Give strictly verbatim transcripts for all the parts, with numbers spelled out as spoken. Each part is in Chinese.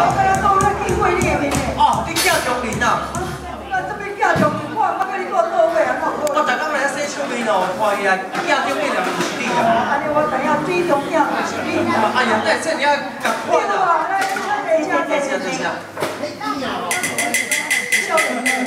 啊？ 我要到那机会你的面的。 哦，你叫中林啊？ 我这边叫中林，我我跟你讲到位啊，我我逐工来洗手面咯，看伊啊，叫中林就不是你啊。 安尼我知影最重要就是你。 哎呀，那这你要赶快的。 来，来，来， 等一下，等一下。 笑人呢。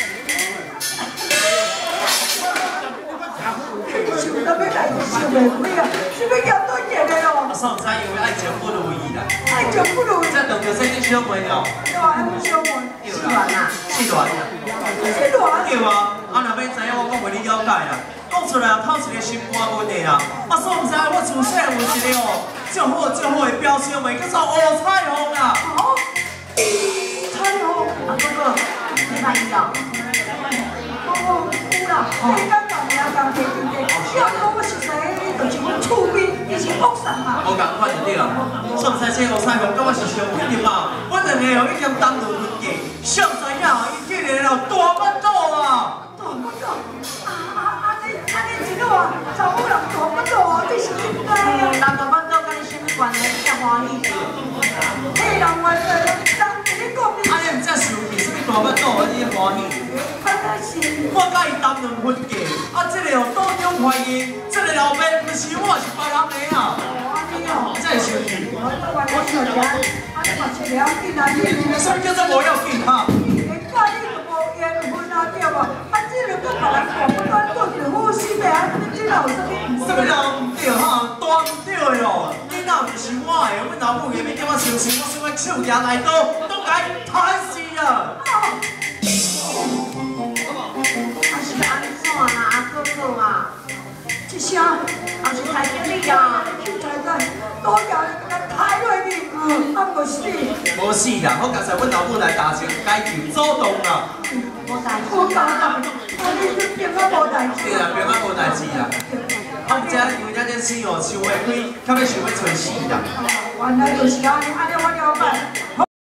想到要来就想袂开啊，想要叫多热的咯。 我上山因为爱情不如意啦。 爱情不如意。 这两条线你小妹了。 对啊，还小妹。 是乱啊，是乱啊。 是乱。 对啊，啊若要知影我讲袂你了解啦。讲出来透一个心肝问题啦。啊，所以唔知我自细有一个哦，足好足好的表兄妹，叫做乌彩虹啦。 好。彩虹。啊，哥哥，你满意了？哦，有啦，你敢讲名讲提真济，要讲我熟悉你就是阮厝边，你是福山嘛？ 我共款就对啦，所以唔知这乌彩虹跟我是相配的嘛。阮两个哦已经当路分家，上知影伊竟然哦大巴肚啊！ 大巴肚，啊啊啊！你安尼一路啊，查某人大巴肚啊，你是应该啊。人大巴肚跟你什么关系？遮欢喜？嘿，人话说，人你讲你。 啊，你唔才是有是什么大巴肚啊？你欢喜？ 我才是。 我甲伊当两分家，啊，这个哦当中怀疑，这个老爸不是我，是别人的啊。这是。我想讲，啊，你嘛是了紧啊，你。什么叫做无要紧哈？你教你就无缘分啊，对无？啊，这个跟别人讲，我当做是好心的啊，你这哪有什么？什么人唔对哈？当唔对哟！你哪不是我的？阮老母下面叫我相信，我想要手拿来刀，都该惨死啊！ 安怎啦，阿哥哥啊？ 一声， 也是太经理啊！ 才在多条给他抬落去，嗯，啊无死。 无死啦，我刚才阮老母来打情解救，主动啦。 无代志，无代志，啊你这病啊无代志。 对啦，病啊无代志啦。啊，毋知因为咱这生哦，想袂开，较要想要找死啦。 原来就是安尼，安尼我了解。